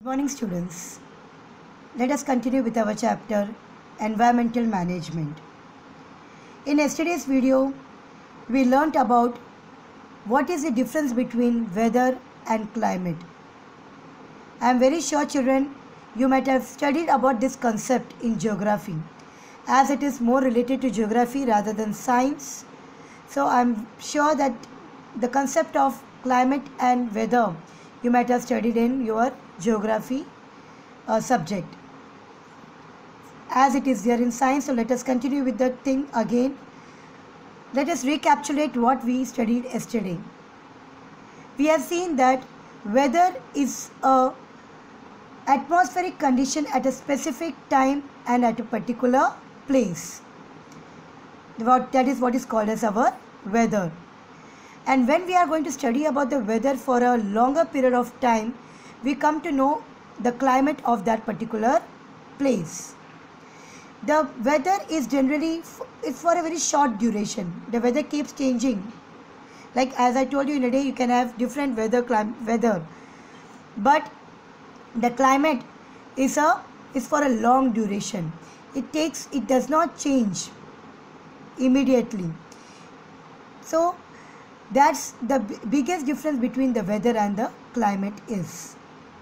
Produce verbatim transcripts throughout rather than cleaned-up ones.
Good morning, students. Let us continue with our chapter Environmental Management. In yesterday's video, we learnt about what is the difference between weather and climate. I am very sure, children, you might have studied about this concept in geography, as it is more related to geography rather than science. So I am sure that the concept of climate and weather you might have studied in your geography uh, subject, as it is there in science. So let us continue with the thing again. Let us recapitulate what we studied yesterday. We have seen that weather is a atmospheric condition at a specific time and at a particular place. What, that is what is called as our weather. And when we are going to study about the weather for a longer period of time, we come to know the climate of that particular place. The weather is generally, it's for a very short duration. The weather keeps changing. Like as I told you, in a day you can have different weather, clim weather. But the climate is a is for a long duration. It takes, it does not change immediately. So that's the biggest difference between the weather and the climate is.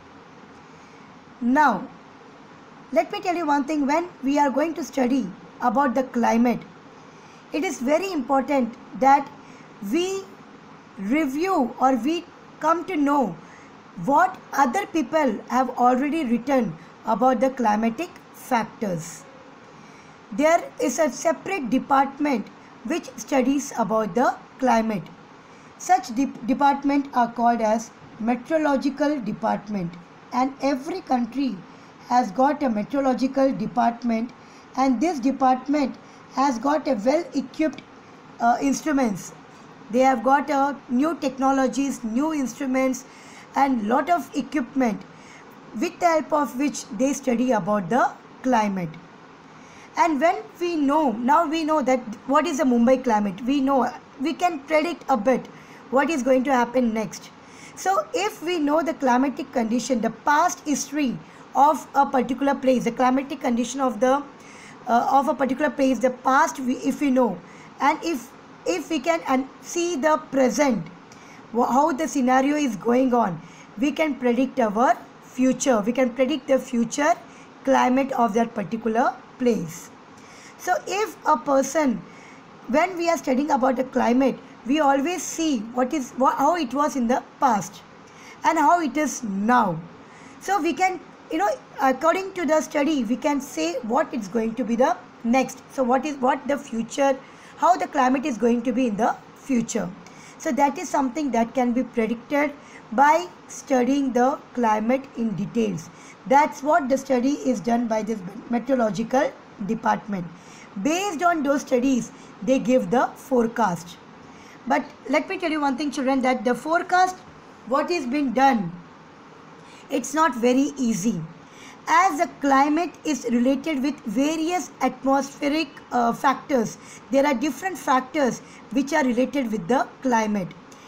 Now, let me tell you one thing. When we are going to study about the climate, it is very important that we review or we come to know what other people have already written about the climatic factors. There is a separate department which studies about the climate. Such de departments are called as meteorological department, and every country has got a meteorological department, and this department has got a well equipped uh, instruments. They have got uh, new technologies, new instruments and lot of equipment with the help of which they study about the climate. And when we know, now we know that what is the Mumbai climate, we know, we can predict a bit what is going to happen next. So if we know the climatic condition, the past history of a particular place, the climatic condition of the uh, of a particular place, the past we, if we know, and if if we can and see the present, how the scenario is going on, we can predict our future. We can predict the future climate of that particular place. So if a person, when we are studying about the climate, we always see what is what, how it was in the past and how it is now. So we can, you know, according to the study, we can say what it's going to be the next. So what is what the future, how the climate is going to be in the future. So that is something that can be predicted by studying the climate in details. That's what the study is done by this meteorological department. Based on those studies, they give the forecast. But let me tell you one thing, children, that the forecast, what is being done, it's not very easy, as the climate is related with various atmospheric uh, factors. There are different factors which are related with the climate.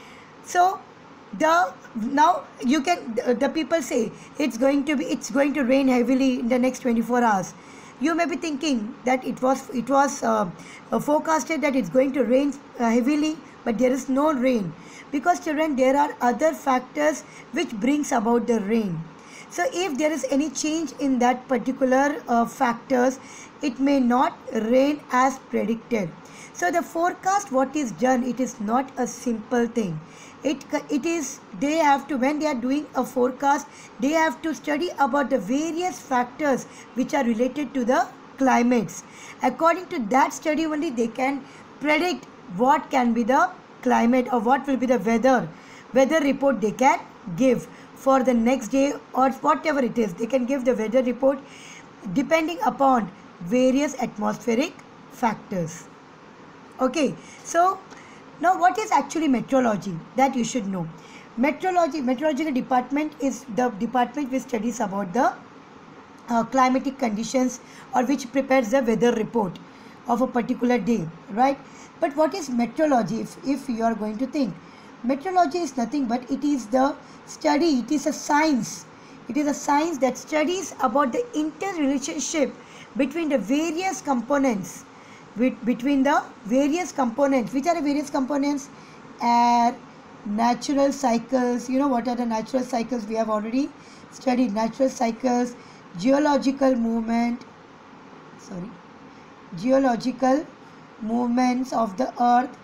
So the now you can the, the people say it's going to be it's going to rain heavily in the next twenty-four hours. You may be thinking that it was it was uh, uh, forecasted that it's going to rain uh, heavily, but there is no rain, because children, there are other factors which brings about the rain. So if there is any change in that particular uh, factors, it may not rain as predicted. So the forecast, what is done, it is not a simple thing. It, it is, they have to, when they are doing a forecast, they have to study about the various factors which are related to the climates. According to that study only, they can predict what can be the climate or what will be the weather, weather report they can give for the next day or whatever it is. They can give the weather report depending upon various atmospheric factors. Okay, so now what is actually meteorology? That you should know. Meteorology, meteorological department is the department which studies about the uh, climatic conditions or which prepares the weather report of a particular day, right? But what is meteorology, if, if you are going to think? Meteorology is nothing but it is the study, it is a science It is a science that studies about the interrelationship between the various components, between the various components. Which are the various components? Air, natural cycles. You know what are the natural cycles? We have already studied natural cycles, geological movement, sorry, geological movements of the earth,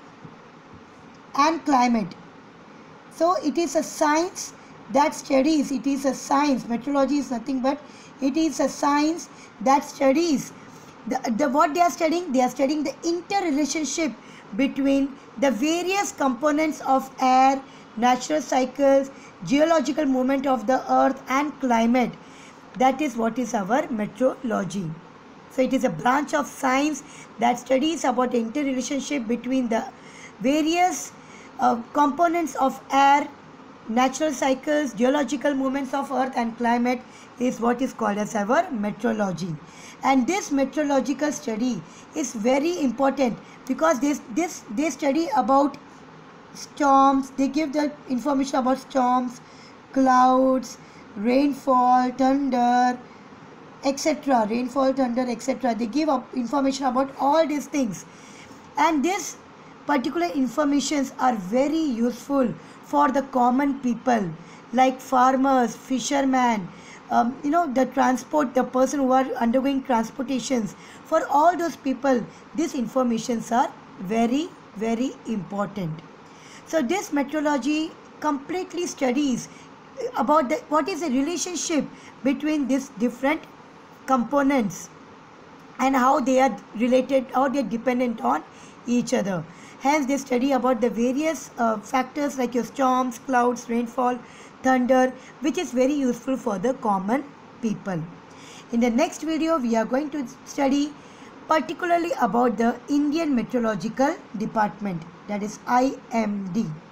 and climate. So it is a science that studies, it is a science, meteorology is nothing but it is a science that studies the, the what they are studying, they are studying the interrelationship between the various components of air, natural cycles, geological movement of the earth and climate. That is what is our meteorology. So it is a branch of science that studies about the interrelationship between the various uh, components of air, natural cycles, geological movements of earth and climate is what is called as our meteorology. And this meteorological study is very important because this this they study about storms. They give the information about storms, clouds, rainfall, thunder, etc. Rainfall, thunder, etc. They give up information about all these things, and this particular informations are very useful for the common people like farmers, fishermen, um, you know, the transport, the person who are undergoing transportations. For all those people, these informations are very, very important. So this meteorology completely studies about the, what is the relationship between these different components and how they are related, how they are dependent on each other. Hence they study about the various uh, factors like your storms, clouds, rainfall, thunder, which is very useful for the common people. In the next video, we are going to study particularly about the Indian Meteorological Department, that is I M D.